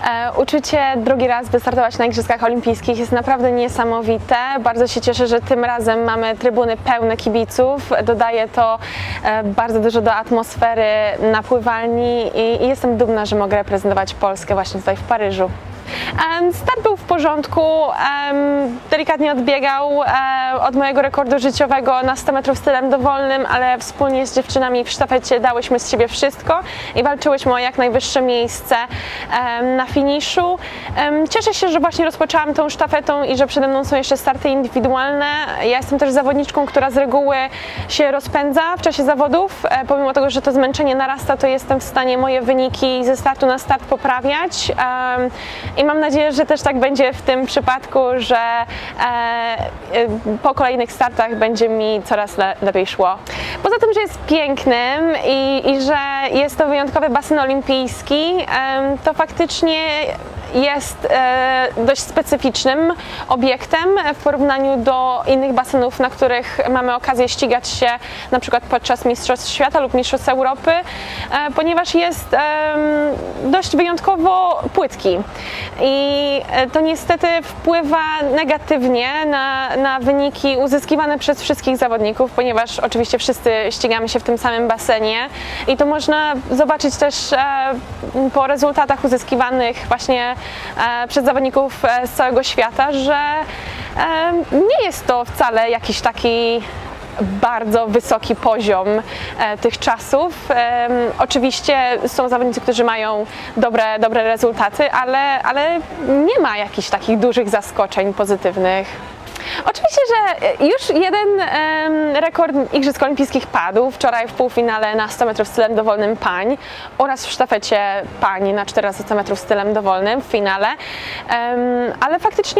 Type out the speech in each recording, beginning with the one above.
Uczucie drugi raz wystartować na Igrzyskach Olimpijskich jest naprawdę niesamowite. Bardzo się cieszę, że tym razem mamy trybuny pełne kibiców. Dodaje to bardzo dużo do atmosfery na pływalni i jestem dumna, że mogę reprezentować Polskę właśnie tutaj w Paryżu. Start był w porządku, delikatnie odbiegał od mojego rekordu życiowego na 100 metrów stylem dowolnym, ale wspólnie z dziewczynami w sztafecie dałyśmy z siebie wszystko i walczyłyśmy o jak najwyższe miejsce na finiszu. Cieszę się, że właśnie rozpoczęłam tą sztafetą i że przede mną są jeszcze starty indywidualne. Ja jestem też zawodniczką, która z reguły się rozpędza w czasie zawodów. Pomimo tego, że to zmęczenie narasta, to jestem w stanie moje wyniki ze startu na start poprawiać. I mam nadzieję, że też tak będzie w tym przypadku, że po kolejnych startach będzie mi coraz lepiej szło. Poza tym, że jest pięknym i że jest to wyjątkowy basen olimpijski, to faktycznie jest dość specyficznym obiektem w porównaniu do innych basenów, na których mamy okazję ścigać się na przykład podczas Mistrzostw Świata lub Mistrzostw Europy, ponieważ jest dość wyjątkowo płytki i to niestety wpływa negatywnie na wyniki uzyskiwane przez wszystkich zawodników, ponieważ oczywiście wszyscy ścigamy się w tym samym basenie i to można zobaczyć też po rezultatach uzyskiwanych właśnie przez zawodników z całego świata, że nie jest to wcale jakiś taki bardzo wysoki poziom tych czasów. Oczywiście są zawodnicy, którzy mają dobre rezultaty, ale nie ma jakichś takich dużych zaskoczeń pozytywnych. Oczywiście, że już jeden rekord Igrzysk Olimpijskich padł wczoraj w półfinale na 100 metrów stylem dowolnym pań oraz w sztafecie pań na 4x100 metrów stylem dowolnym w finale, ale faktycznie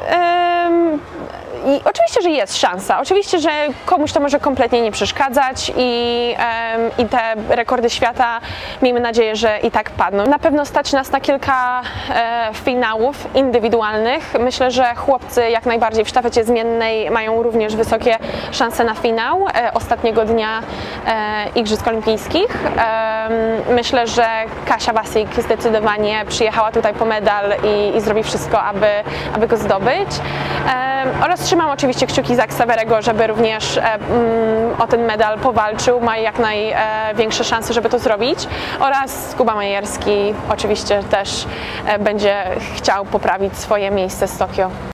i oczywiście, że jest szansa. Oczywiście, że komuś to może kompletnie nie przeszkadzać i te rekordy świata, miejmy nadzieję, że i tak padną. Na pewno stać nas na kilka finałów indywidualnych. Myślę, że chłopcy jak najbardziej w sztafecie zmiennej mają również wysokie szanse na finał ostatniego dnia Igrzysk Olimpijskich. Myślę, że Kasia Wasik zdecydowanie przyjechała tutaj po medal i zrobi wszystko, aby go zdobyć. Oraz trzymam oczywiście kciuki za Ksawerego, żeby również o ten medal powalczył, ma jak największe szanse, żeby to zrobić. Oraz Kuba Majerski oczywiście też będzie chciał poprawić swoje miejsce z Tokio.